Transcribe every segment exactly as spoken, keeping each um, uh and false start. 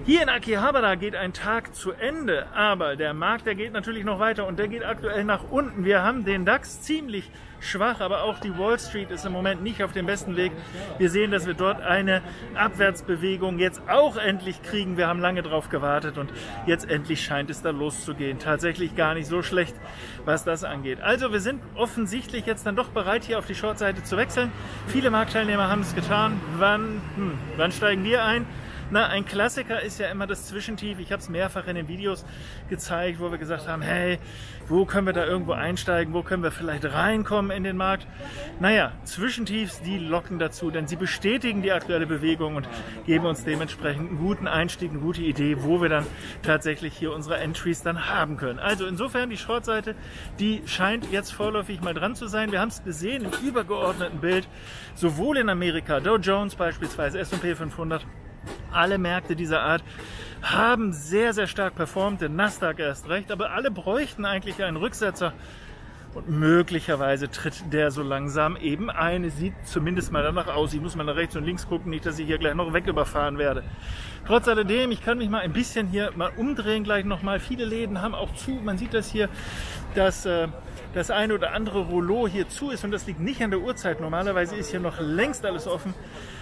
Hier in Akihabara geht ein Tag zu Ende, aber der Markt, der geht natürlich noch weiter und der geht aktuell nach unten. Wir haben den DAX ziemlich schwach, aber auch die Wall Street ist im Moment nicht auf dem besten Weg. Wir sehen, dass wir dort eine Abwärtsbewegung jetzt auch endlich kriegen. Wir haben lange drauf gewartet und jetzt endlich scheint es da loszugehen. Tatsächlich gar nicht so schlecht, was das angeht. Also wir sind offensichtlich jetzt dann doch bereit, hier auf die Short-Seite zu wechseln. Viele Marktteilnehmer haben es getan. Wann, hm, wann steigen wir ein? Na, ein Klassiker ist ja immer das Zwischentief. Ich habe es mehrfach in den Videos gezeigt, wo wir gesagt haben, hey, wo können wir da irgendwo einsteigen, wo können wir vielleicht reinkommen in den Markt? Naja, Zwischentiefs, die locken dazu, denn sie bestätigen die aktuelle Bewegung und geben uns dementsprechend einen guten Einstieg, eine gute Idee, wo wir dann tatsächlich hier unsere Entries dann haben können. Also insofern die Shortseite, die scheint jetzt vorläufig mal dran zu sein. Wir haben es gesehen im übergeordneten Bild, sowohl in Amerika, Dow Jones beispielsweise, S und P fünfhundert, alle Märkte dieser Art haben sehr, sehr stark performt, der Nasdaq erst recht, aber alle bräuchten eigentlich einen Rücksetzer und möglicherweise tritt der so langsam eben ein. Es sieht zumindest mal danach aus. Ich muss mal nach rechts und links gucken, nicht, dass ich hier gleich noch weg überfahren werde. Trotz alledem, ich kann mich mal ein bisschen hier mal umdrehen gleich nochmal. Viele Läden haben auch zu. Man sieht das hier, dass äh, das eine oder andere Rouleau hier zu ist und das liegt nicht an der Uhrzeit. Normalerweise ist hier noch längst alles offen.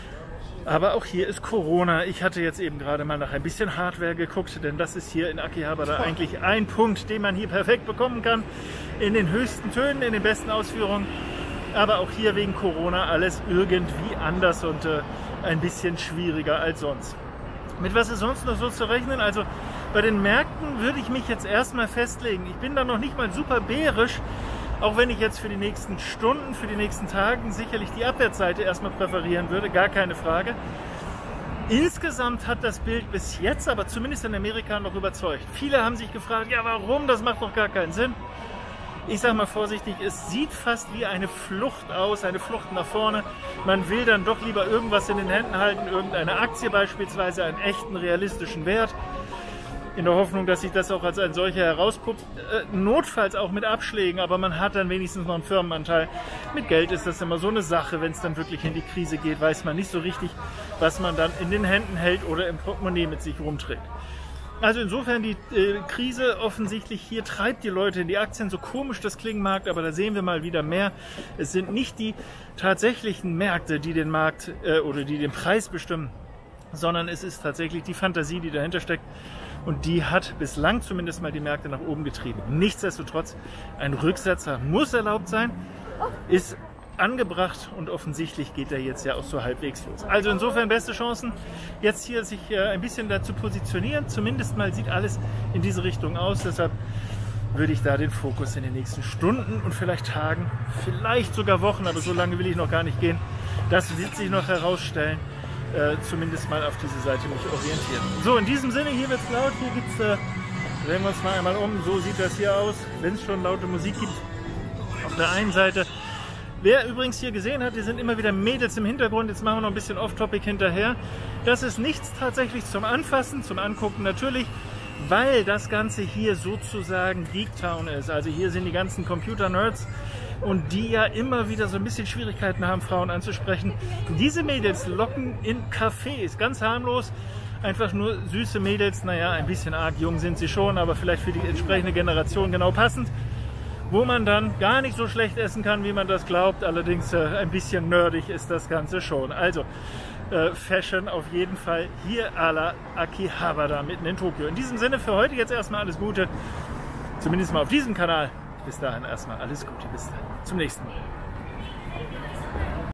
Aber auch hier ist Corona. Ich hatte jetzt eben gerade mal nach ein bisschen Hardware geguckt, denn das ist hier in Akihabara eigentlich ein Punkt, den man hier perfekt bekommen kann. In den höchsten Tönen, in den besten Ausführungen. Aber auch hier wegen Corona alles irgendwie anders und äh, ein bisschen schwieriger als sonst. Mit was ist sonst noch so zu rechnen? Also bei den Märkten würde ich mich jetzt erstmal festlegen. Ich bin da noch nicht mal super bärisch. Auch wenn ich jetzt für die nächsten Stunden, für die nächsten Tage sicherlich die Abwärtsseite erstmal präferieren würde, gar keine Frage. Insgesamt hat das Bild bis jetzt, aber zumindest in Amerika, noch überzeugt. Viele haben sich gefragt, ja warum, das macht doch gar keinen Sinn. Ich sage mal vorsichtig, es sieht fast wie eine Flucht aus, eine Flucht nach vorne. Man will dann doch lieber irgendwas in den Händen halten, irgendeine Aktie beispielsweise, einen echten, realistischen Wert. In der Hoffnung, dass sich das auch als ein solcher herauspuppt, äh, notfalls auch mit Abschlägen, aber man hat dann wenigstens noch einen Firmenanteil. Mit Geld ist das immer so eine Sache, wenn es dann wirklich in die Krise geht, weiß man nicht so richtig, was man dann in den Händen hält oder im Portemonnaie mit sich rumträgt. Also insofern die äh, Krise offensichtlich hier treibt die Leute in die Aktien, so komisch das klingen mag, aber da sehen wir mal wieder mehr. Es sind nicht die tatsächlichen Märkte, die den Markt äh, oder die den Preis bestimmen, sondern es ist tatsächlich die Fantasie, die dahinter steckt. Und die hat bislang zumindest mal die Märkte nach oben getrieben. Nichtsdestotrotz, ein Rücksetzer muss erlaubt sein, ist angebracht und offensichtlich geht er jetzt ja auch so halbwegs los. Also insofern beste Chancen, jetzt hier sich ein bisschen dazu positionieren. Zumindest mal sieht alles in diese Richtung aus. Deshalb würde ich da den Fokus in den nächsten Stunden und vielleicht Tagen, vielleicht sogar Wochen, aber so lange will ich noch gar nicht gehen. Das wird sich noch herausstellen. Äh, zumindest mal auf diese Seite mich orientieren. So, in diesem Sinne, hier wird es laut, hier gibt es, äh, drehen wir uns mal einmal um, so sieht das hier aus, wenn es schon laute Musik gibt. Auf der einen Seite, wer übrigens hier gesehen hat, hier sind immer wieder Mädels im Hintergrund, jetzt machen wir noch ein bisschen Off-Topic hinterher. Das ist nichts tatsächlich zum Anfassen, zum Angucken natürlich, weil das Ganze hier sozusagen Geek Town ist. Also hier sind die ganzen Computer-Nerds und die ja immer wieder so ein bisschen Schwierigkeiten haben, Frauen anzusprechen. Diese Mädels locken in Cafés, ganz harmlos, einfach nur süße Mädels, naja, ein bisschen arg jung sind sie schon, aber vielleicht für die entsprechende Generation genau passend, wo man dann gar nicht so schlecht essen kann, wie man das glaubt, allerdings äh, ein bisschen nerdig ist das Ganze schon. Also äh, Fashion auf jeden Fall hier à la Akihabara mitten in Tokio. In diesem Sinne für heute jetzt erstmal alles Gute, zumindest mal auf diesem Kanal. Bis dahin erstmal alles Gute, bis dann zum nächsten Mal.